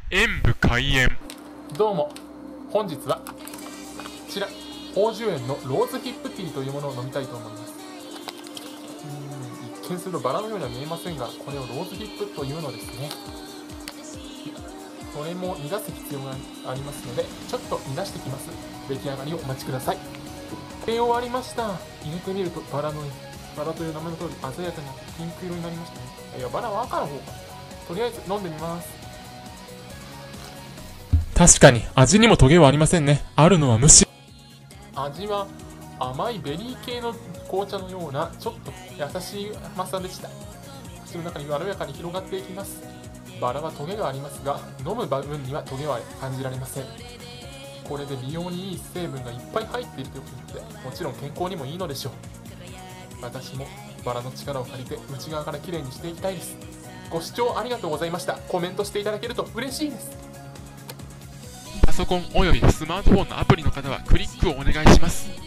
演武開演。 どうも、本日はこちら宝珠園のローズヒップティーというものを飲みたいと思います。一見するとバラのようには見えませんが、これをローズヒップというのですね。これも煮出す必要がありますので、ちょっと煮出してきます。出来上がりをお待ちください。入れ終わりました。入れてみるとバラという名前の通り鮮やかなピンク色になりましたね。いや、バラは赤の方か。とりあえず飲んでみます。 確かに味にもトゲはありませんね。あるのは無視。 味は甘いベリー系の紅茶のようなちょっと優しい甘さでした。口の中にまろやかに広がっていきます。バラはトゲがありますが、飲む分にはトゲは感じられません。これで美容にいい成分がいっぱい入っているということで、もちろん健康にもいいのでしょう。私もバラの力を借りて内側からきれいにしていきたいです。ご視聴ありがとうございました。コメントしていただけると嬉しいです。 パソコンおよびスマートフォンのアプリの方はクリックをお願いします。